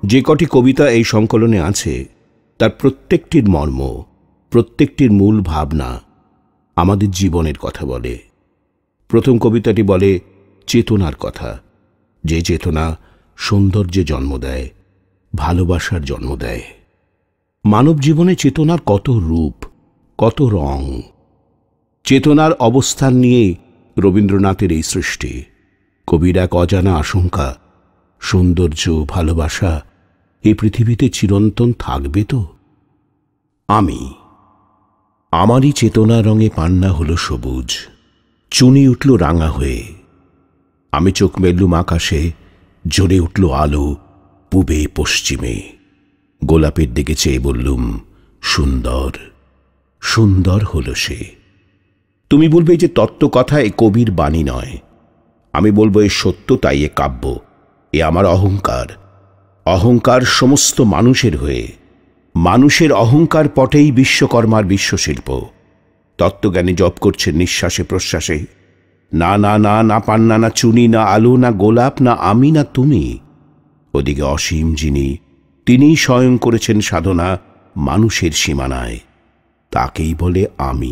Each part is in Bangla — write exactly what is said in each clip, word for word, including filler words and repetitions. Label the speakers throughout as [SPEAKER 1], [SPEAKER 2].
[SPEAKER 1] যে কটি কবিতা এই সংকলনে আছে তার প্রত্যেকটির মর্ম, প্রত্যেকটির মূল ভাবনা আমাদের জীবনের কথা বলে। প্রথম কবিতাটি বলে চেতনার কথা, যে চেতনা সৌন্দর্যে জন্ম দেয়, ভালোবাসার জন্ম দেয়। মানব জীবনে চেতনার কত রূপ, কত রং। চেতনার অবস্থান নিয়ে রবীন্দ্রনাথের এই সৃষ্টি। কবির এক অজানা আশঙ্কা, সৌন্দর্য, ভালোবাসা এই পৃথিবীতে চিরন্তন থাকবে তো? আমি আমারই চেতনা রঙে পান্না হলো সবুজ, চুনি উঠল রাঙা হয়ে। আমি চোখ মেললুম আকাশে, জ্বলে উঠল আলো পূবে পশ্চিমে। গোলাপের দিকে চেয়ে বললুম সুন্দর, সুন্দর হলো সে। তুমি বলবে যে তত্ত্বকথা এ কবির বাণী নয়। আমি বলবো এ সত্য, তাই এ কাব্য। এ আমার অহংকার, অহংকার সমস্ত মানুষের হয়ে। মানুষের অহংকার পটেই বিশ্বকর্মার বিশ্বশিল্প। তত্ত্বজ্ঞানী জপ করছেন নিঃশ্বাসে প্রশ্বাসে। না না না, না পান্না, না চুনি, না আলো, না গোলাপ, না আমি, না তুমি। ওদিকে অসীম যিনি, তিনিই স্বয়ং করেছেন সাধনা মানুষের সীমানায়। তাকেই বলে আমি।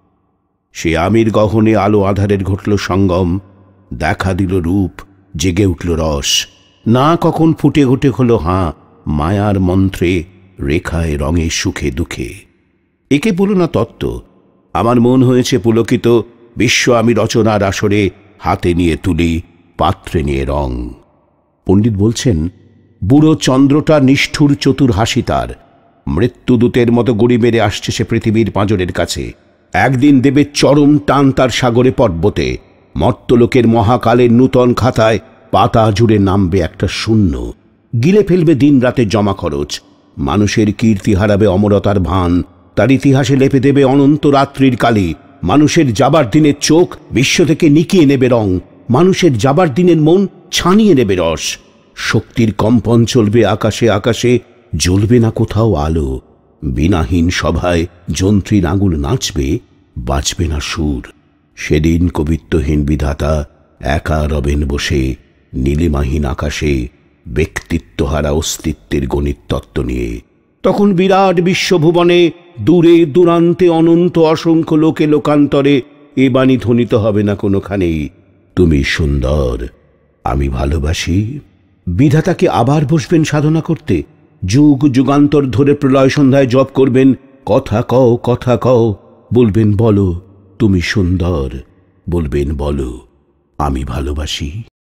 [SPEAKER 1] সে আমির গহনে আলো আধারের ঘটল সঙ্গম। দেখা দিল রূপ, জেগে উঠল রস। না কখন ফুটে উঠে হলো হাঁ, মায়ার মন্ত্রে, রেখায়, রঙে, সুখে দুঃখে। একে বলো না তত্ত্ব। আমার মন হয়েছে পুলকিত, বিশ্ব আমি রচনার আসরে হাতে নিয়ে তুলি, পাত্রে নিয়ে রং। পণ্ডিত বলছেন বুড়ো চন্দ্রটা নিষ্ঠুর চতুর হাসি তার। মৃত্যুদূতের মতো গুড়ি মেরে আসছে সে পৃথিবীর পাঁজরের কাছে। একদিন দেবে চরম টান তার সাগরে পর্বতে। মর্তলোকের মহাকালের নূতন খাতায় পাতা জুড়ে নামবে একটা শূন্য। গিলে ফেলবে দিন রাতে জমা খরচ। মানুষের কীর্তি হারাবে অমরতার ভান। তার ইতিহাসে লেপে দেবে অনন্ত রাত্রির কালি। মানুষের যাবার দিনের চোখ বিশ্ব থেকে নিকিয়ে নেবে রং। মানুষের যাবার দিনের মন ছানিয়ে নেবে রস। শক্তির কম্পন চলবে আকাশে আকাশে, জ্বলবে না কোথাও আলো। বিনাহীন সভায় যন্ত্রীর আঙুল নাচবে, বাজবে না সুর। সেদিন কবিত্বহীন বিধাতা একা রবেন বসে নীলিমাহীন আকাশে, ব্যক্তিত্বহারা অস্তিত্বের গণিত তত্ত্ব নিয়ে। তখন বিরাট বিশ্বভুবনে দূরে দূরান্তে অনন্ত অসংখ্য লোকে লোকান্তরে এ বাণী ধ্বনিত হবে না কোনোখানেই, তুমি সুন্দর, আমি ভালোবাসি। বিধাতাকে আবার বসবেন সাধনা করতে। যুগ যুগান্তর ধরে প্রলয় সন্ধ্যায় জপ করবেন, কথা কও, কথা কও। বলবেন বলো তুমি সুন্দর, বলবেন বলো আমি ভালোবাসি।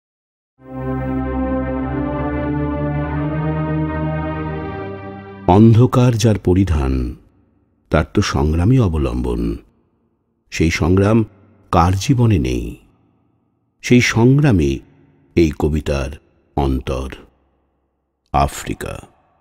[SPEAKER 1] অন্ধকার যার পরিধান, তার তো সংগ্রামই অবলম্বন। সেই সংগ্রাম কার জীবনে নেই? সেই সংগ্রামে এই কবিতার অন্তর। আফ্রিকা।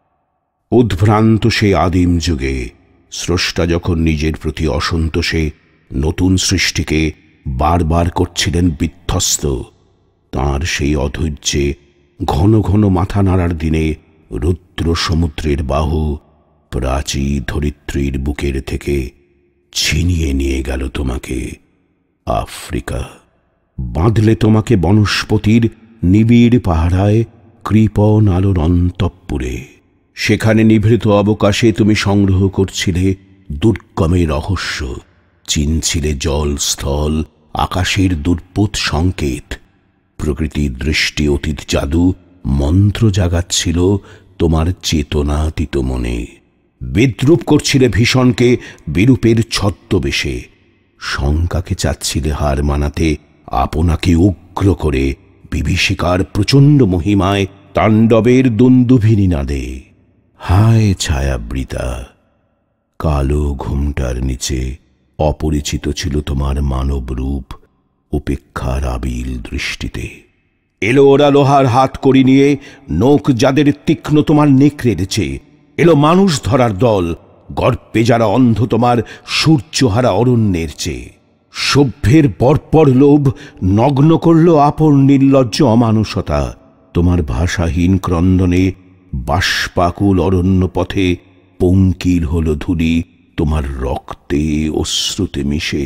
[SPEAKER 1] উদ্ভ্রান্ত সেই আদিম যুগে স্রষ্টা যখন নিজের প্রতি অসন্তোষে নতুন সৃষ্টিকে বারবার করছিলেন বিধ্বস্ত, তাঁর সেই অধৈর্যে ঘন ঘন মাথা নাড়ার দিনে রুদ্র সমুদ্রের বাহু প্রাচী ধরিত্রীর বুকের থেকে ছিনিয়ে নিয়ে গেল তোমাকে। আফ্রিকা। বাঁধলে তোমাকে বনস্পতির নিবিড় পাহারায় কৃপণ আলোর অন্তঃপুরে। সেখানে নিভৃত অবকাশে তুমি সংগ্রহ করছিলে দুর্গমের রহস্য, চিনছিলে জল স্থল আকাশের দুর্বোধ সংকেত। প্রকৃতির দৃষ্টি অতীত জাদু মন্ত্র জাগাচ্ছিল তোমার চেতনাতীত মনে। বিদ্রুপ করছিলে ভীষণকে বিরূপের ছদ্মবেশে। শঙ্কাকে চাচ্ছিলে হার মানাতে আপনাকে উগ্র করে বিভীষিকার প্রচণ্ড মহিমায় তাণ্ডবের দুন্দুভিনী নাদে। হায় ছায়াবৃতা, কালো ঘুমটার নিচে অপরিচিত ছিল তোমার মানব রূপ উপেক্ষার আবিল দৃষ্টিতে। এলো ওরা লোহার হাত করি নিয়ে, নোক যাদের তীক্ষ্ণ তোমার নেকড়ের চেয়ে। এলো মানুষ ধরার দল, গর্বে যারা অন্ধ তোমার সূর্যহারা অরণ্যের চেয়ে। সভ্যের পরপর লোভ নগ্ন করল আপন নির্লজ্জ অমানুষতা। তোমার ভাষাহীন ক্রন্দনে বাষ্পাকুল অরণ্য পথে পঙ্কিল হল ধূলি তোমার রক্তে অশ্রুতে মিশে।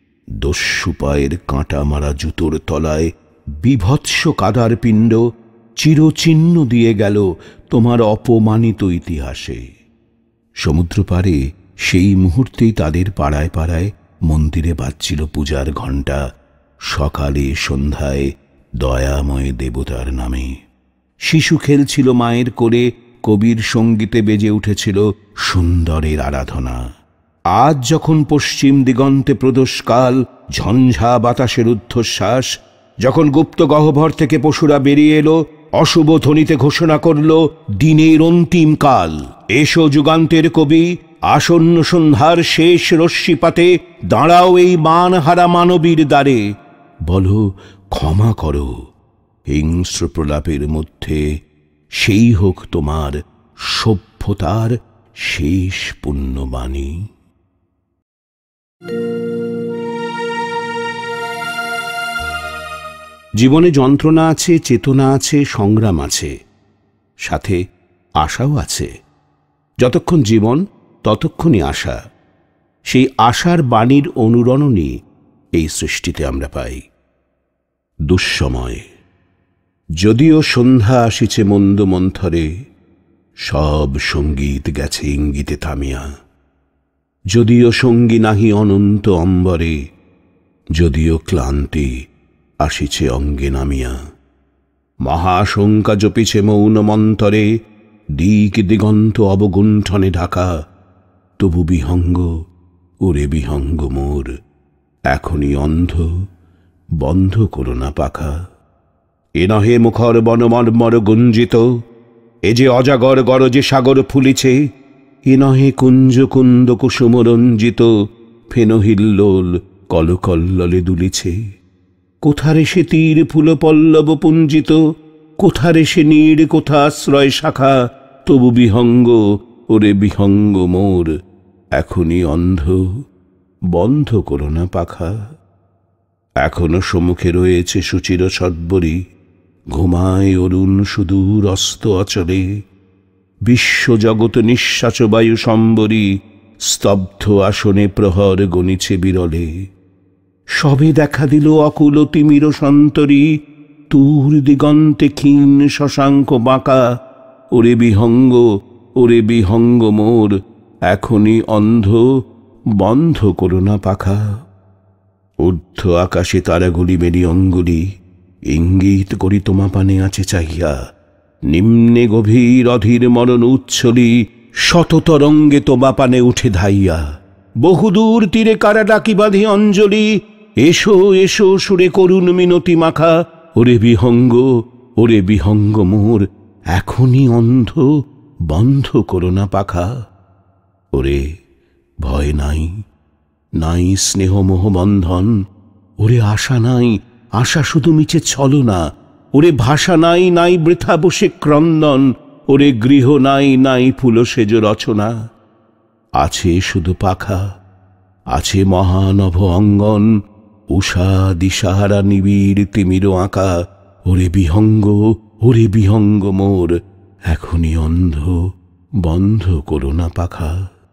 [SPEAKER 1] দস্যু পায়ের কাঁটা মারা জুতোর তলায় বিভৎস কাদার পিণ্ড চিরচিহ্ন দিয়ে গেল তোমার অপমানিত ইতিহাসে। সমুদ্র পারে সেই মুহূর্তেই তাদের পাড়ায় পাড়ায় মন্দিরে বাজছিল পূজার ঘণ্টা, সকালে সন্ধ্যায় দয়াময় দেবতার নামে। শিশু খেলছিল মায়ের কোলে, কবির সঙ্গীতে বেজে উঠেছিল সুন্দরের আরাধনা। আজ যখন পশ্চিম দিগন্তে প্রদোষকাল, ঝঞ্ঝা বাতাসের ঊর্ধ্বশ্বাস, যখন গুপ্ত গহ্বর থেকে পশুরা বেরিয়ে এলো, অশুভ ধ্বনিতে ঘোষণা করল দিনের অন্তিম কাল। এসো যুগান্তের কবি, আসন্ন সন্ধ্যার শেষ রশ্মিপাতে দাঁড়াও এই মানহারা মানবীর দ্বারে। বলো ক্ষমা করো, হিংস্র প্রলাপের মধ্যে সেই হোক তোমার সভ্যতার শেষ পুণ্যবাণী। জীবনে যন্ত্রণা আছে, চেতনা আছে, সংগ্রাম আছে, সাথে আশাও আছে। যতক্ষণ জীবন ততক্ষণই আশা। সেই আশার বাণীর অনুরণনই এই সৃষ্টিতে আমরা পাই। দুঃসময়। যদিও সন্ধ্যা আসিছে মন্দ মন্থরে, সব সঙ্গীত গেছে ইঙ্গিতে থামিয়া। যদিও সঙ্গী নাহি অনন্ত অম্বরে, যদিও ক্লান্তি আসিছে অঙ্গে নামিয়া। মহাশঙ্কা জপিছে মৌন মন্তরে, দিক দিগন্ত অবগুণ্ঠনে ঢাকা। তবু বিহঙ্গ, ওরে বিহঙ্গ মোর, এখনই অন্ধ, বন্ধ করোনা পাখা। এ নহে মুখর বনমর্মর গুঞ্জিত, এ যে অজাগর গরজে সাগর ফুলিছে। এ নহে কুঞ্জ কুন্দ কুসুম রঞ্জিত, ফেনহিল্লোল কলকল্ললে দুলিছে। কোথারে সে তীর ফুল পল্লব পুঞ্জিত, কোথারে সে নীড় কোথাশ্রয় শাখা। তবু বিহঙ্গ, ওরে বিহঙ্গ মোর, এখনই অন্ধ, বন্ধ করোনা পাখা। এখনো সম্মুখে রয়েছে সুচির সদ্বরী, ঘুমায় অরুণ সুদূর অস্ত অচলে। বিশ্বজগৎ নিঃশ্বাস বায়ু সম্বরী, স্তব্ধ আসনে প্রহর গণিছে বিরলে। সবে দেখা দিল অকুল তিমির সন্তরী, তুর দিগন্তে ক্ষীণ শশাঙ্ক বাঁকা। ওরে বিহঙ্গ, ওরে বিহঙ্গ মোর, এখনই অন্ধ, বন্ধ করোনা পাখা। ঊর্ধ্ব আকাশে তারাগুলি মেরি অঙ্গুলি, ইঙ্গিত করি তোমা পানে আছে চাহিয়া। নিম্নে গভীর অধীর মরণ উচ্ছলি, শত তরঙ্গে তোমা পানে উঠে ধাইয়া। বহুদূর তীরে কারা ডাকি বাঁধি অঞ্জলি, এসো এসো সুরে করুণ মিনতি মাখা। ওরে বিহঙ্গ, ওরে বিহঙ্গ মোর, এখনই অন্ধ, বন্ধ করোনা পাখা। ওরে ভয় নাই, নাই স্নেহ মোহ বন্ধন। ওরে আশা নাই, আশা শুধু মিছে ছলনা। ওরে ভাষা নাই, নাই বৃথা বসে ক্রন্দন। ওরে গৃহ নাই, নাই ফুল সেজ রচনা। আছে শুধু পাখা, আছে মহানভ অঙ্গন, উষা দিশাহারা নিবিড় তিমির আঁকা। ওরে বিহঙ্গ, ওরে বিহঙ্গ মোর, এখনই অন্ধ, বন্ধ করোনা পাখা।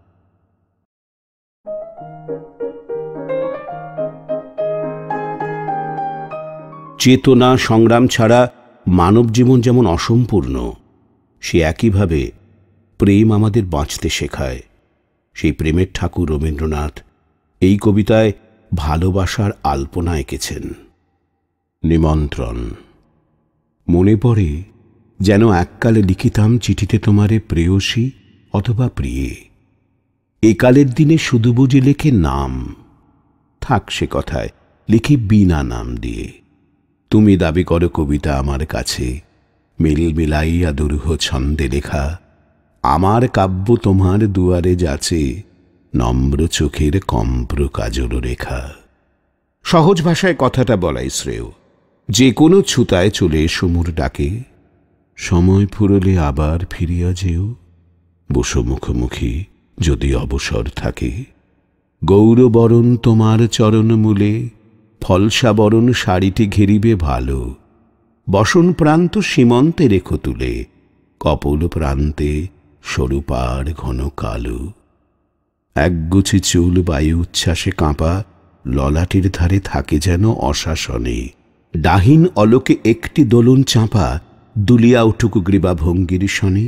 [SPEAKER 1] চেতনা সংগ্রাম ছাড়া মানব জীবন যেমন অসম্পূর্ণ, সে একইভাবে প্রেম আমাদের বাঁচতে শেখায়। সেই প্রেমের ঠাকুর রবীন্দ্রনাথ এই কবিতায় ভালোবাসার আলপনা এঁকেছেন। নিমন্ত্রণ। মনে পড়ে যেন এককালে লিখিতাম চিঠিতে তোমারে প্রেয়সী অথবা প্রিয়ে। একালের দিনে শুধু বুঝি লেখে নাম, থাক সে কথায়, লিখি বিনা নাম দিয়ে। তুমি দাবি করো কবিতা আমার কাছে, মিল মিলাইয়া দুরূহ ছন্দে লেখা। আমার কাব্য তোমার দুয়ারে যাচে, নম্র চোখের কম্প্র কাজল রেখা। সহজ ভাষায় কথাটা বলাই শ্রেয়। যে কোনো ছুতায় চলে এসো মোর ডাকে, সময় ফুরলে আবার ফিরিয়া যেও। বসো মুখোমুখি যদি অবসর থাকে। গৌরবরণ তোমার চরণ মূলে, ফলসাবরণ শাড়িটি ঘেরিবে ভালো। বসন প্রান্ত সীমন্তে রেখো তুলে, কপল প্রান্তে স্বরূপার ঘন কালো। একগুছি চুল বায়ু উচ্ছ্বাসে কাঁপা, ললাটির ধারে থাকে যেন অশাসনে। ডাহিন অলোকে একটি দোলন চাঁপা, দুলিয়া উঠুক গ্রীবা ভঙ্গির শনে,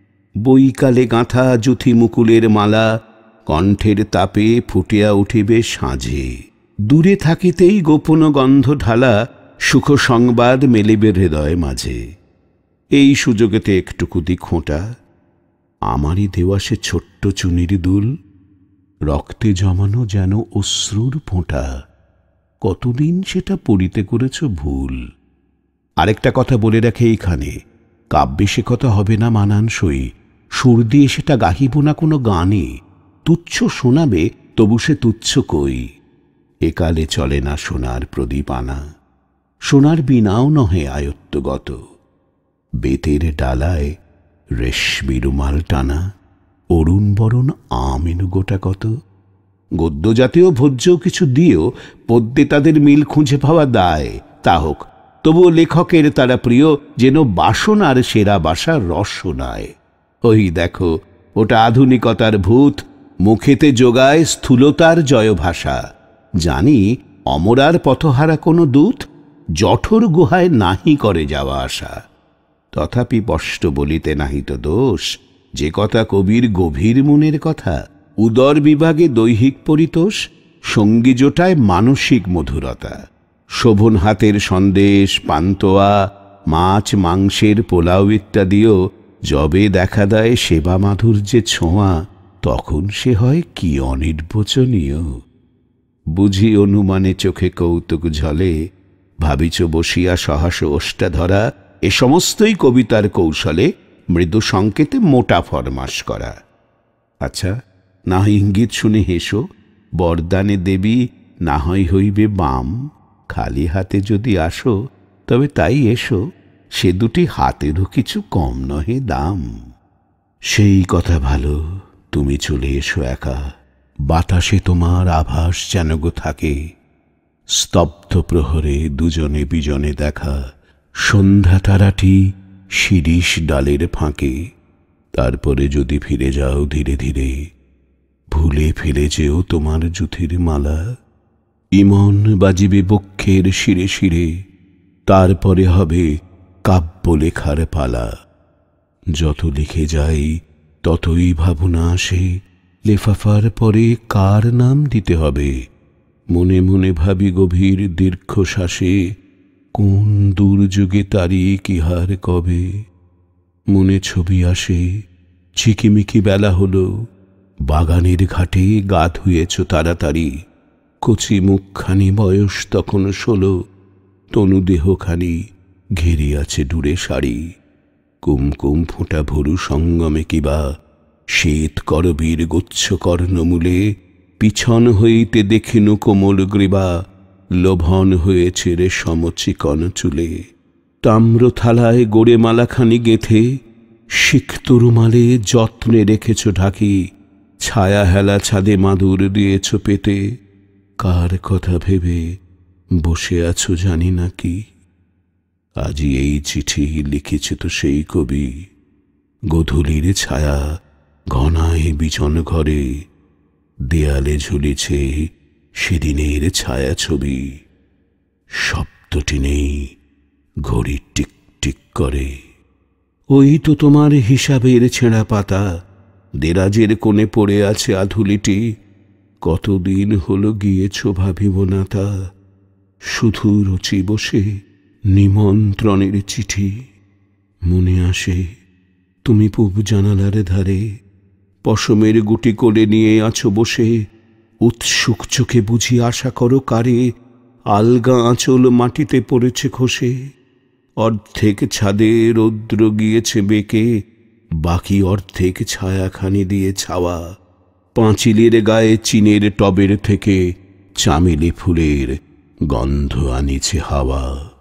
[SPEAKER 1] বৈকালে গাঁথা জুথি মুকুলের মালা কণ্ঠের তাপে ফুটিয়া উঠিবে সাঁঝে। দূরে থাকিতেই গোপন গন্ধ ঢালা সুখ সংবাদ মেলিবে হৃদয় মাঝে। এই সুযোগেতে একটুকু দি খোঁটা, আমারই দেওয়া সে ছোট্ট চুনির দুল, রক্তে জমানো যেন অশ্রুর ফোঁটা, কতদিন সেটা পড়িতে করেছ ভুল। আরেকটা কথা বলে রাখে এইখানে, কাব্যে সে কথা হবে না মানানসই, সুর দিয়ে সেটা গাহিব না কোনো গানে, তুচ্ছ শোনাবে তবু সে তুচ্ছ কই। একালে চলে না সোনার প্রদীপ আনা, সোনার বিনাও নহে আয়ত্তগত, বেতের ডালায় রেশমি রুমাল টানা, অরুণ বরণ আমেনু গোটা কত। গদ্য জাতীয় ভোজ্য কিছু দিয়েও পদ্যে তাদের মিল খুঁজে পাওয়া দায়, তা হোক, তবুও লেখকের তারা প্রিয় যেন বাসনার সেরা বাসা রসনায়। ওই দেখো, ওটা আধুনিকতার ভূত, মুখেতে যোগায় স্থূলতার জয় ভাষা। জানি অমরার পথহারা কোনো দূত, জঠর গুহায় নাহি করে যাওয়া আসা। তথাপি স্পষ্ট বলিতে নাহি তো দোষ, যে কথা কবির গভীর মনের কথা। উদর বিভাগে দৈহিক পরিতোষ, সঙ্গী জোটায় মানসিক মধুরতা। শোভন হাতের সন্দেশ, পান্তোয়া, মাছ মাংসের পোলাও ইত্যাদিও যবে দেখা দেয় সেবা মাধুর্যে ছোঁয়া, তখন সে হয় কি অনির্বচনীয়। বুঝি অনুমানে চোখে কৌতুক ঝলে, ভাবিছ বসিয়া সহাস ওষ্ঠা ধরা, এ সমস্তই কবিতার কৌশলে মৃদু সংকেতে মোটা ফরমাস করা। আচ্ছা, না হয় ইঙ্গিত শুনে হেসো, বরদানে দেবী না হয় হইবে বাম, খালি হাতে যদি আসো তবে তাই এসো, সে দুটি হাতেরও কিছু কম নহে দাম। সেই কথা ভালো, তুমি চলে এসো একা, বাতাসে তোমার আভাস যেন গো থাকে, স্তব্ধ প্রহরে দুজনে বিজনে দেখা, সন্ধ্যা তারাটি শিরিষ ডালের ফাঁকে। তারপরে যদি ফিরে যাও ধীরে ধীরে, ভুলে ফেলে যেও তোমার জুথির মালা, ইমন বাজিবে বক্ষের শিরে শিরে, তারপরে হবে কাব্য লেখার পালা। যত লিখে যাই ততই ভাবনা আসে, লেফাফার পরে কার নাম দিতে হবে। মনে মনে ভাবি গভীর দীর্ঘশ্বাসে, কোন দুর্যোগে তারিখ ইহার কবে। মনে ছবি আসে, ঝিকিমিকি বেলা হলো, বাগানের ঘাটে গা ধুয়েছ তাড়াতাড়ি, কচি মুখখানি বয়স তখন ষোলো, তনুদেহখানি ঘেরে আছে ডুরে শাড়ি। কুমকুম ফোঁটা ভরু সঙ্গমে কিবা, শ্বেত করবীর গুচ্ছ কর্ণমূলে, পিছন হইতে দেখিনু কোমল গ্রীবা, লোভন হয়েছে রে সমচিকন চুলে। তাম্র থালায় গোড়ে মালাখানি গেঁথে, সিক্ত রুমালে যত্নে রেখেছ ঢাকি, ছায়া হেলা ছাদে মাদুর দিয়েছ পেতে, কার কথা ভেবে বসে আছো জানি না কি। আজি এই চিঠি লিখেছে তো সেই কবি, গোধূলির ছায়া ঘনায় বিচন ঘরে, দেয়ালে ঝুলিছে সেদিনের ছায়া ছবি। শব্দটি নেই, ঘড়ি টিক টিক করে। ওই তো তোমার হিসাবের ছেঁড়া পাতা, দেরাজের কোণে পড়ে আছে আধুলিটি। কতদিন হলো গিয়েছ ভাবিব না তা, শুধু রচি বসে নিমন্ত্রণের চিঠি। মনে আসে তুমি পূব জানালার ধারে, পশমের গুটি কোলে নিয়ে আছো বসে, উৎসুক চোখে বুঝি আশা করো কারে, আলগা আঁচল মাটিতে পড়েছে খসে। অর্ধেক ছাদে রৌদ্র গিয়েছে বেঁকে, বাকি অর্ধেক ছায়াখানি দিয়ে ছাওয়া। পাঁচিলের গায়ে চিনের টবের থেকে চামেলি ফুলের গন্ধ আনিছে হাওয়া।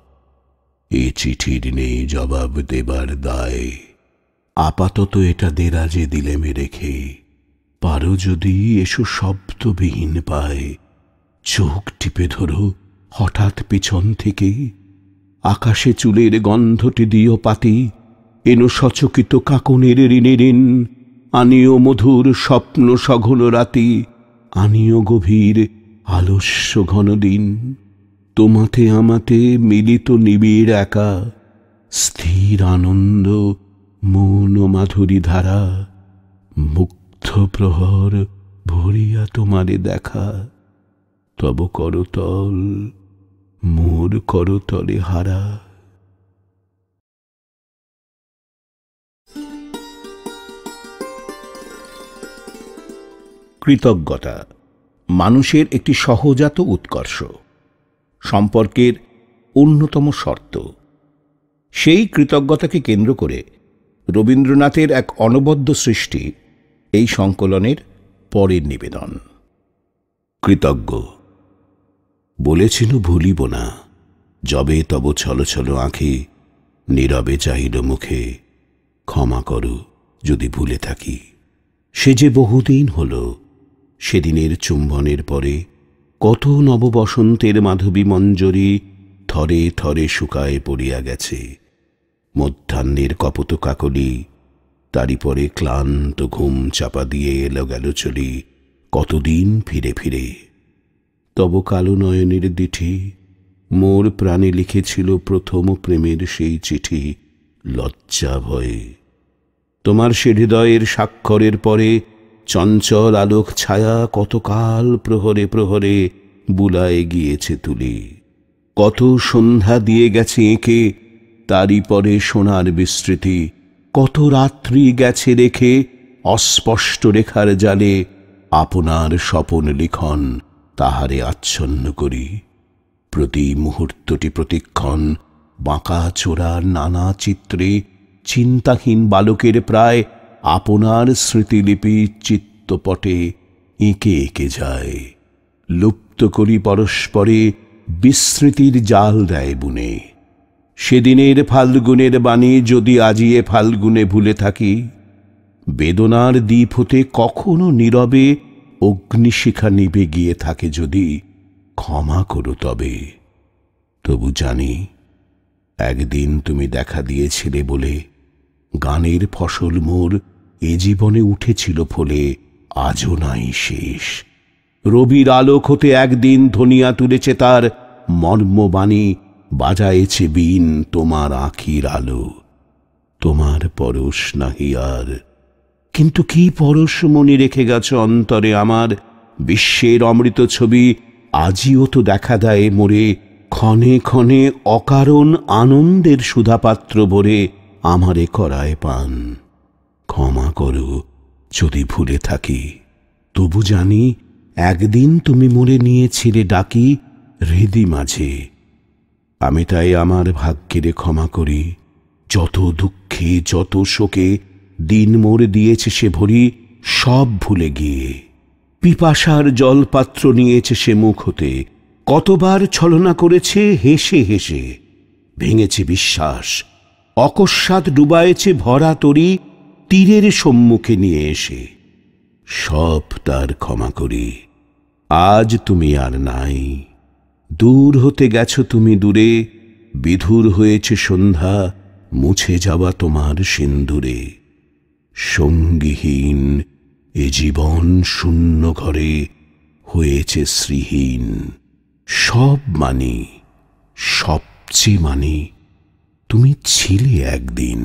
[SPEAKER 1] এ চিঠির নেই জবাব দেবার দায়, আপাতত এটা দেরাজে দিলেমে রেখে। পারো যদি এসো শব্দবিহীন পায়, চোখ টিপে ধরো হঠাৎ পিছন থেকে। আকাশে চুলের গন্ধটি দিও পাতি, এনো সচকিত কাকনের ঋণে ঋণ। আনিও মধুর স্বপ্ন সঘন রাতি, আনিও গভীর আলস্য ঘন দিন। তোমাতে আমাতে মিলিত নিবিড় একা, স্থির অধীর আনন্দ মৌন মাধুরী ধারা, মুগ্ধ প্রহর ভরিয়া তোমারে দেখা, তব করতল মোর করতলে হারা। কৃতজ্ঞতা মানুষের একটি সহজাত উৎকর্ষ, সম্পর্কের অন্যতম শর্ত। সেই কৃতজ্ঞতাকে কেন্দ্র করে রবীন্দ্রনাথের এক অনবদ্য সৃষ্টি এই সংকলনের পরের নিবেদন। কৃতজ্ঞ। বলেছিল ভুলিব না, যবে তব ছল ছল আঁখি, নীরবে চাহিল মুখে, ক্ষমা করো যদি ভুলে থাকি। সে যে বহুদিন হল, সেদিনের চুম্বনের পরে কত নববসন্তের মাধবী মঞ্জরি থরে থরে শুকায় পড়িয়া গেছে। মধ্যাহ্নের কপত কাকলি, তারি পরে ক্লান্ত ঘুম চাপা দিয়ে এলো গেল চলি কতদিন ফিরে ফিরে। তব কালো নয়নের দিঠি মোর প্রাণে লিখেছিল প্রথম প্রেমের সেই চিঠি লজ্জা ভয়ে। তোমার সে হৃদয়ের স্বাক্ষরের পরে চঞ্চল আলোক ছায়া কতকাল প্রহরে প্রহরে বুলায়ে গিয়েছে তুলি। কত সন্ধ্যা দিয়ে গেছে এঁকে তারই পরে সোনার বিস্মৃতি, কত রাত্রি গেছে রেখে অস্পষ্ট রেখার জালে আপনার স্বপন লিখন তাহারে আচ্ছন্ন করি। প্রতি মুহূর্তটি প্রতিক্ষণ বাঁকা চোরার নানা চিত্রে চিন্তাহীন বালকের প্রায় আপনার স্মৃতিলিপি চিত্তপটে এঁকে এঁকে যায়। লুপ্ত করি পরস্পরে বিস্মৃতির জাল দেয় বুনে। সেদিনের ফাল্গুনের বাণী যদি আজিয়ে ফাল্গুনে ভুলে থাকি, বেদনার দ্বীপ হতে কখনো নীরবে অগ্নিশিখা নিভে গিয়ে থাকে যদি, ক্ষমা করো তবে। তবু জানি একদিন তুমি দেখা দিয়েছিলে বলে গানের ফসল মোর এ জীবনে উঠেছিল ফলে আজও নাই শেষ। রবির আলোক হতে একদিন ধনিয়া তুলেছে তার মর্মবাণী, বাজায়েছে বীণ তোমার আখির আলো। তোমার পরশ নাহি আর, কিন্তু কি পরশ মনে রেখে গেছ অন্তরে আমার। বিশ্বের অমৃত ছবি আজিও তো দেখা দেয় মোরে, ক্ষণে ক্ষণে অকারণ আনন্দের সুধাপাত্র ভরে আমারে করায় পান। ক্ষমা করো যদি ভুলে থাকি, তবু জানি একদিন তুমি মোরে নিয়েছিলে ডাকি হৃদি মাঝে। আমি তাই আমার ভাগ্যেরে ক্ষমা করি, যত দুঃখে যত শোকে দিন মোর দিয়েছে সে ভরি সব ভুলে গিয়ে। পিপাসার জলপাত্র নিয়েছে সে মুখ হতে, কতবার ছলনা করেছে হেসে হেসে। ভেঙেছে বিশ্বাস, অকস্মাৎ ডুবায়েছে ভরা তরি তীরের সম্মুখে নিয়ে এসে। সব তার ক্ষমা করি। আজ তুমি আর নাই, দূর হতে গেছো তুমি দূরে। বিধুর হয়েছে সন্ধ্যা, মুছে যাওয়া তোমার সিন্দুরে। সঙ্গীহীন এ জীবন শূন্য ঘরে হয়েছে শ্রীহীন। সব মানি, সবচেয়ে মানি, তুমি ছিলে একদিন।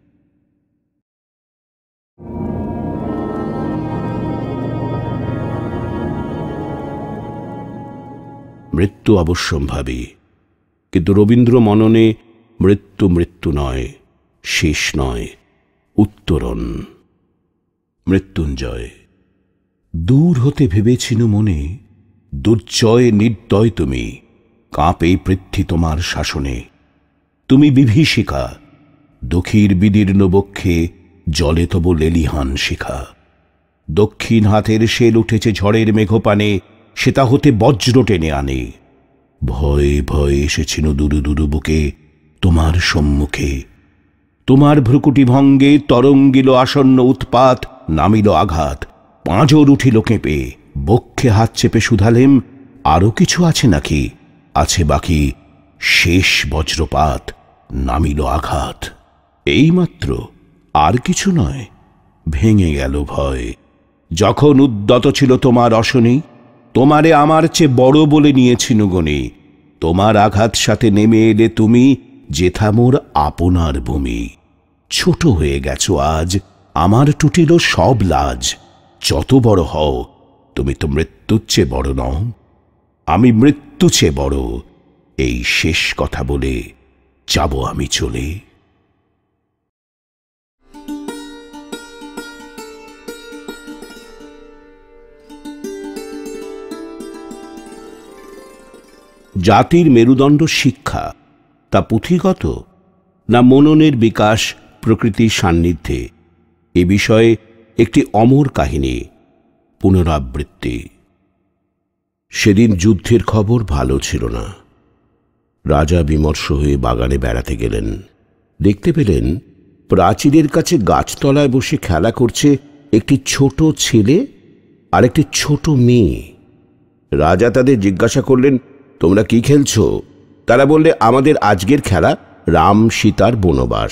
[SPEAKER 1] মৃত্যু অবশ্যম্ভাবী, কিন্তু রবীন্দ্র মননে মৃত্যু মৃত্যু নয়, শেষ নয়, উত্তরণ। মৃত্যুঞ্জয়। দূর হতে ভেবেছিল মনে, দুর্জয় নির্দয় তুমি, কাঁপে পৃথ্বী তোমার শাসনে। তুমি বিভীষিকা, দক্ষির বিদীর্ণ বক্ষে জলে তব লেলিহান শিখা। দক্ষিণ হাতের শেল উঠেছে ঝড়ের মেঘপানে, সেটা হতে বজ্র টেনে আনে। ভয়ে ভয়ে এসেছিল দুরু দুরু বুকে তোমার সম্মুখে। তোমার ভ্রুকুটি ভঙ্গে তরঙ্গিল আসন্ন উৎপাত, নামিল আঘাত। পাঁজর উঠিল কেঁপে, বক্ষে হাত চেপে শুধালেম, আরো কিছু আছে নাকি? আছে বাকি শেষ বজ্রপাত, নামিল আঘাত। এইমাত্র, আর কিছু নয়। ভেঙে গেল ভয়। যখন উদ্যত ছিল তোমার অশনি, তোমারে আমার চেয়ে বড় বলে নিয়েছিল গণে। তোমার আঘাত সাথে নেমে এলে তুমি, যেথা মোর আপনার ভূমি। ছোট হয়ে গেছো আজ, আমার টুটিল সব লাজ। যত বড় হও, তুমি তো মৃত্যুর চেয়ে বড় নও। আমি মৃত্যু চেয়ে বড়, এই শেষ কথা বলে যাব আমি চলে। জাতির মেরুদণ্ড শিক্ষা, তা পুঁথিগত না মননের বিকাশ প্রকৃতির সান্নিধ্যে, এ বিষয়ে একটি অমর কাহিনী, পুনরাবৃত্তি। সেদিন যুদ্ধের খবর ভালো ছিল না। রাজা বিমর্ষ হয়ে বাগানে বেড়াতে গেলেন। দেখতে পেলেন প্রাচীরের কাছে গাছতলায় বসে খেলা করছে একটি ছোট ছেলে আর একটি ছোট মেয়ে। রাজা তাদের জিজ্ঞাসা করলেন, তোমরা কি খেলছো? তারা বললে, আমাদের আজকের খেলা রাম সীতার বনবাস।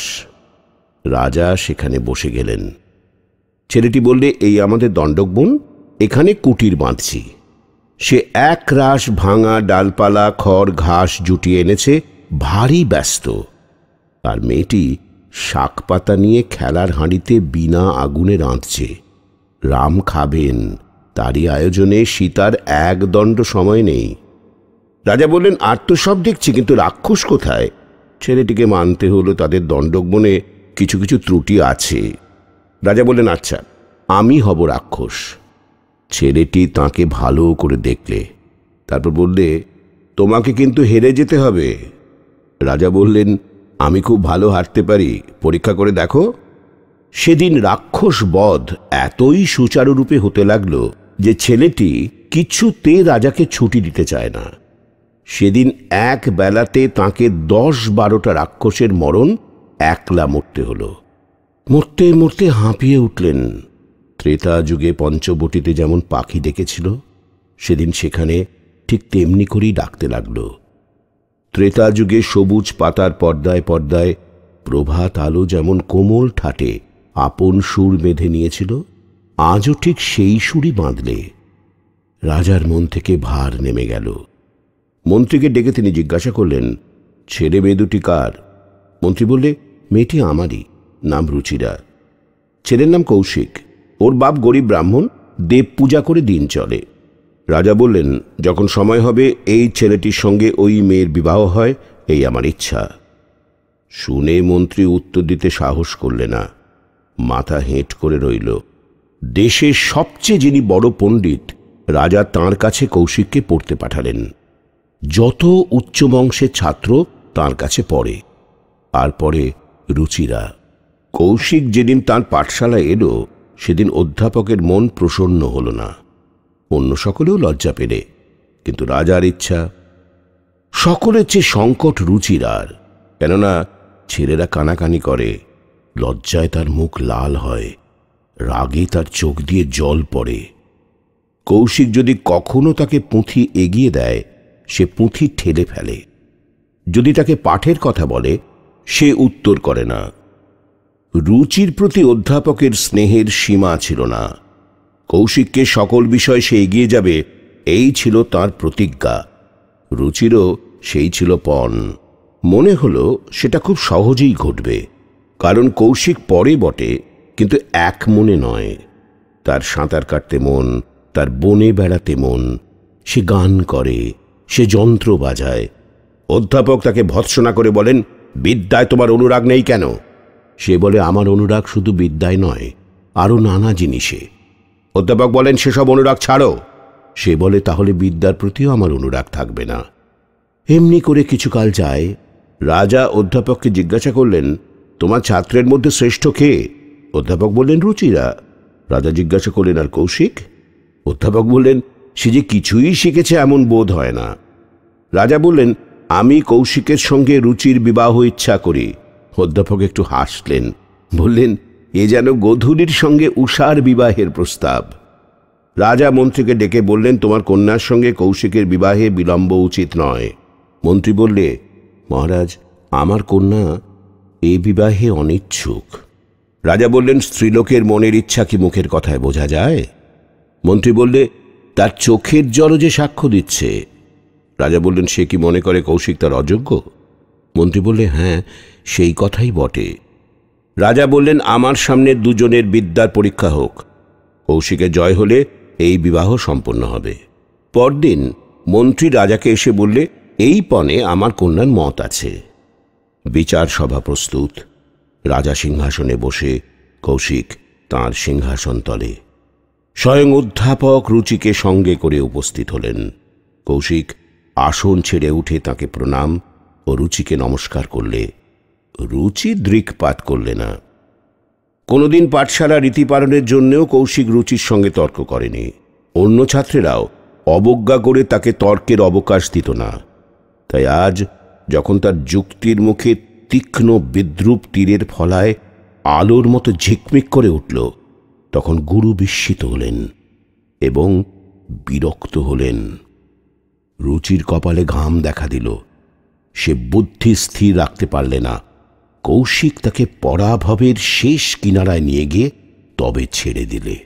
[SPEAKER 1] রাজা সেখানে বসে গেলেন। ছেলেটি বললে, এই আমাদের দণ্ডক বন, এখানে কুটির বাঁধছি। সে এক রাশ ভাঙা ডালপালা খড় ঘাস জুটিয়ে এনেছে, ভারী ব্যস্ত। আর মেয়েটি শাক পাতা নিয়ে খেলার হাঁড়িতে বিনা আগুনে রাঁধছে। রাম খাবেন, তারই আয়োজনে সীতার এক দণ্ড সময় নেই। রাজা বললেন, আর তো সব দেখছি, কিন্তু রাক্ষস কোথায়? ছেলেটিকে মানতে হলো তাদের দণ্ডক বনে কিছু কিছু ত্রুটি আছে। রাজা বললেন, আচ্ছা, আমি হব রাক্ষস। ছেলেটি তাকে ভালো করে দেখলে, তারপর বললে, তোমাকে কিন্তু হেরে যেতে হবে। রাজা বললেন, আমি খুব ভালো হারতে পারি, পরীক্ষা করে দেখো। সেদিন রাক্ষস বধ এতই সুচারুরূপে হতে লাগলো যে ছেলেটি কিছুতে রাজাকে ছুটি দিতে চায় না। সেদিন এক বেলাতে তাঁকে দশ বারোটা রাক্ষসের মরণ একলা মরতে হলো। মরতে মরতে হাঁপিয়ে উঠলেন। ত্রেতা যুগে পঞ্চবটিতে যেমন পাখি ডেকেছিল, সেদিন সেখানে ঠিক তেমনি করেই ডাকতে লাগল। ত্রেতা যুগে সবুজ পাতার পর্দায় পর্দায় প্রভাত আলো যেমন কোমল ঠাটে আপন সুর বেঁধে নিয়েছিল, আজও ঠিক সেই সুরই বাঁধলে। রাজার মন থেকে ভার নেমে গেল। মন্ত্রীকে ডেকে তিনি জিজ্ঞাসা করলেন, ছেলে মেয়ে দুটি কার? মন্ত্রী বললে, মেয়েটি আমারই, নাম রুচিরা। ছেলের নাম কৌশিক। ওর বাপ গরিব ব্রাহ্মণ, দেব পূজা করে দিন চলে। রাজা বললেন, যখন সময় হবে এই ছেলেটির সঙ্গে ওই মেয়ের বিবাহ হয়, এই আমার ইচ্ছা। শুনে মন্ত্রী উত্তর দিতে সাহস করলে না, মাথা হেঁট করে রইল। দেশের সবচেয়ে যিনি বড় পণ্ডিত, রাজা তাঁর কাছে কৌশিককে পড়তে পাঠালেন। যত উচ্চ বংশের ছাত্র তাঁর কাছে পড়ে, আর পড়ে রুচিরা। কৌশিক যেদিন তাঁর পাঠশালায় এলো, সেদিন অধ্যাপকের মন প্রসন্ন হল না। অন্য সকলেও লজ্জা পেলে, কিন্তু রাজার ইচ্ছা। সকলের চেয়ে সংকট রুচিরার, কেননা ছেলেরা কানাকানি করে, লজ্জায় তার মুখ লাল হয়, রাগে তার চোখ দিয়ে জল পড়ে। কৌশিক যদি কখনো তাকে পুঁথি এগিয়ে দেয়, সে পুঁথি ঠেলে ফেলে। যদি তাকে পাঠের কথা বলে, সে উত্তর করে না। রুচির প্রতি অধ্যাপকের স্নেহের সীমা ছিল না। কৌশিককে সকল বিষয় সে এগিয়ে যাবে, এই ছিল তার প্রতিজ্ঞা। রুচিরও সেই ছিল পণ। মনে হলো সেটা খুব সহজেই ঘটবে, কারণ কৌশিক পড়ে বটে, কিন্তু এক মনে নয়। তার সাঁতার কাটতে মন, তার বনে বেড়াতে মন, সে গান করে, সে যন্ত্র বাজায়। অধ্যাপক তাকে ভৎসনা করে বলেন, বিদ্যায় তোমার অনুরাগ নেই কেন? সে বলে, আমার অনুরাগ শুধু বিদ্যায় নয়, আরো নানা জিনিসে। অধ্যাপক বলেন, সেসব অনুরাগ ছাড়ো। সে বলে, তাহলে বিদ্যার প্রতিও আমার অনুরাগ থাকবে না। এমনি করে কিছুকাল যায়। রাজা অধ্যাপককে জিজ্ঞাসা করলেন, তোমার ছাত্রের মধ্যে শ্রেষ্ঠ কে? অধ্যাপক বললেন, রুচিরা। রাজা জিজ্ঞাসা করলেন, আর কৌশিক? অধ্যাপক বললেন, সে যে কিছুই শিখেছে এমন বোধ হয় না। রাজা বললেন, আমি কৌশিকের সঙ্গে রুচির বিবাহ ইচ্ছা করি। অধ্যাপক একটু হাসলেন, বললেন, এ যেন গোধূলির সঙ্গে উষার বিবাহের প্রস্তাব। রাজা মন্ত্রীকে ডেকে বললেন, তোমার কন্যার সঙ্গে কৌশিকের বিবাহে বিলম্ব উচিত নয়। মন্ত্রী বললে, মহারাজ, আমার কন্যা এ বিবাহে অনিচ্ছুক। রাজা বললেন, স্ত্রীলোকের মনের ইচ্ছা কি মুখের কথায় বোঝা যায়? মন্ত্রী বললে, তার চোখের জল যে সাক্ষ্য দিচ্ছে। রাজা বললেন, সে কি মনে করে কৌশিক তার অযোগ্য? মন্ত্রী বললে, হ্যাঁ, সেই কথাই বটে। রাজা বললেন, আমার সামনে দুজনের বিদ্যার পরীক্ষা হোক। কৌশিকের জয় হলে এই বিবাহ সম্পন্ন হবে। পরদিন মন্ত্রী রাজাকে এসে বললে, এই পণে আমার কন্যার মত আছে। বিচার সভা প্রস্তুত। রাজা সিংহাসনে বসে, কৌশিক তাঁর সিংহাসন তলে। স্বয়ং অধ্যাপক রুচিকে সঙ্গে করে উপস্থিত হলেন। কৌশিক আসন ছেড়ে উঠে তাকে প্রণাম ও রুচিকে নমস্কার করলে। রুচি দৃকপাত করলে না। কোনোদিন পাঠশালা রীতি পালনের জন্যেও কৌশিক রুচির সঙ্গে তর্ক করেনি। অন্য ছাত্রেরাও অবজ্ঞা করে তাকে তর্কের অবকাশ দিত না। তাই আজ যখন তার যুক্তির মুখে তীক্ষ্ণ বিদ্রূপ তীরের ফলায় আলোর মতো ঝিকমিক করে উঠল, তখন গুরু বিস্মিত হলেন এবং বিরক্ত হলেন। রুচির কপালে ঘাম দেখা দিল। সে বুদ্ধি স্থির রাখতে পারলে না। কৌশিক তাকে পরাভবের শেষ কিনারায় নিয়ে গিয়ে তবে ছেড়ে দিলে।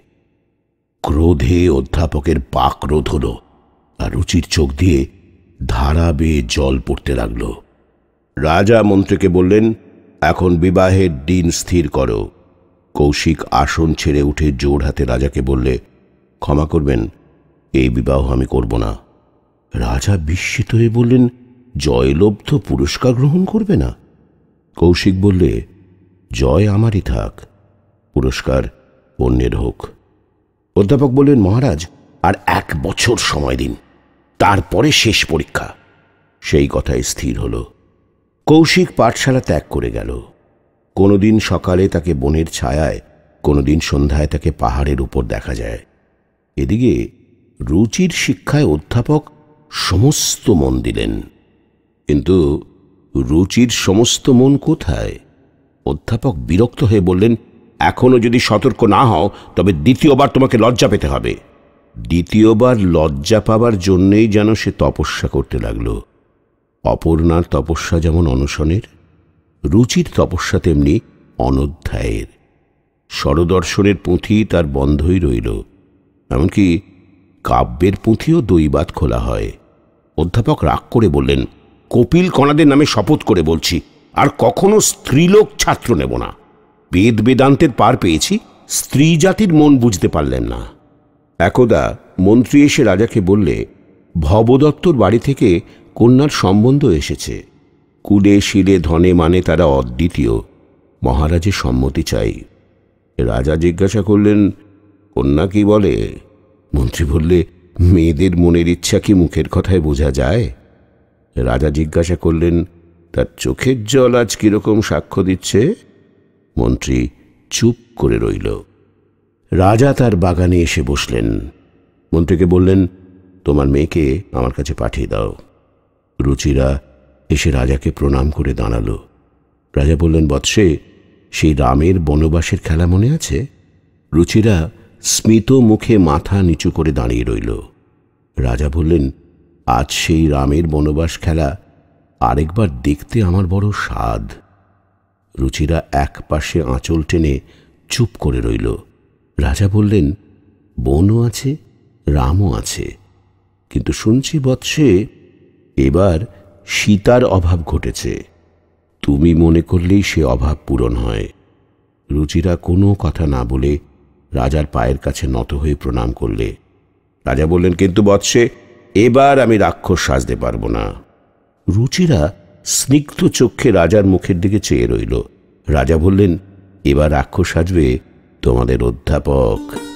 [SPEAKER 1] ক্রোধে অধ্যাপকের পাক রোধ হল, আর রুচির চোখ দিয়ে ধারা বেয়ে জল পড়তে লাগল। রাজা মন্ত্রীকে বললেন, এখন বিবাহের দিন স্থির করো। কৌশিক আসন ছেড়ে উঠে জোর হাতে রাজাকে বললে, ক্ষমা করবেন, এই বিবাহ আমি করব না। রাজা বিস্মিত হয়ে বললেন, জয়লব্ধ পুরস্কার গ্রহণ করবে না? কৌশিক বললে, জয় আমারই থাক, পুরস্কার অন্যের হোক। অধ্যাপক বললেন, মহারাজ, আর এক বছর সময় দিন, তারপরে শেষ পরীক্ষা। সেই কথাই স্থির হল। কৌশিক পাঠশালা ত্যাগ করে গেল। কোনোদিন সকালে তাকে বনের ছায়ায়, কোনোদিন সন্ধ্যায় তাকে পাহাড়ের উপর দেখা যায়। এদিকে রুচির শিক্ষায় অধ্যাপক সমস্ত মন দিলেন। কিন্তু রুচির সমস্ত মন কোথায়? অধ্যাপক বিরক্ত হয়ে বললেন, এখনো যদি সতর্ক না হও তবে দ্বিতীয়বার তোমাকে লজ্জা পেতে হবে। দ্বিতীয়বার লজ্জা পাবার জন্যেই যেন সে তপস্যা করতে লাগল। অপর্ণার তপস্যা যেমন অনশনের, রুচির তপস্যা তেমনি অনধ্যায়ের। স্বরদর্শনের পুঁথি তার বন্ধই রইল। এমনকি কাব্যের পুঁথিও দৈবাত খোলা হয়। অধ্যাপক রাগ করে বললেন, কপিল কণাদের নামে শপথ করে বলছি, আর কখনো স্ত্রীলোক ছাত্র নেব না। বেদ বেদান্তের পার পেয়েছি, স্ত্রী জাতির মন বুঝতে পারলেন না। একদা মন্ত্রী এসে রাজাকে বললে, ভবদত্তর বাড়ি থেকে কন্যার সম্বন্ধ এসেছে। কুলে শিলে ধনে মানে তারা অদ্বিতীয়। মহারাজের সম্মতি চাই। রাজা জিজ্ঞাসা করলেন, কন্যা কি বলে? মন্ত্রী বললে, মেয়েদের মনের ইচ্ছা কি মুখের কথায় বোঝা যায়? রাজা জিজ্ঞাসা করলেন, তার চোখের জল আজ কিরকম সাক্ষ্য দিচ্ছে? মন্ত্রী চুপ করে রইল। রাজা তার বাগানে এসে বসলেন। মন্ত্রীকে বললেন, তোমার মেয়েকে আমার কাছে পাঠিয়ে দাও। রুচিরা এসে রাজাকে প্রণাম করে দাঁড়ালো। রাজা বললেন, বৎসে, সেই রামের বনবাসের খেলা মনে আছে? রুচিরা স্মিত মুখে মাথা নিচু করে দাঁড়িয়ে রইল। রাজা বললেন, আজ সেই রামের বনবাস খেলা আরেকবার দেখতে আমার বড় স্বাদ। রুচিরা এক পাশে আঁচল টেনে চুপ করে রইল। রাজা বললেন, বনও আছে, রামও আছে, কিন্তু শুনছি বৎসে এবার সীতার অভাব ঘটেছে। তুমি মনে করলেই সে অভাব পূরণ হয়। রুচিরা কোনো কথা না বলে রাজার পায়ের কাছে নত হয়ে প্রণাম করলে। রাজা বললেন, কিন্তু বৎসে এবার আমি রাক্ষস সাজতে পারবো না। রুচিরা স্নিগ্ধ চক্ষে রাজার মুখের দিকে চেয়ে রইল। রাজা বললেন, এবার রাক্ষস সাজবে তোমাদের অধ্যাপক।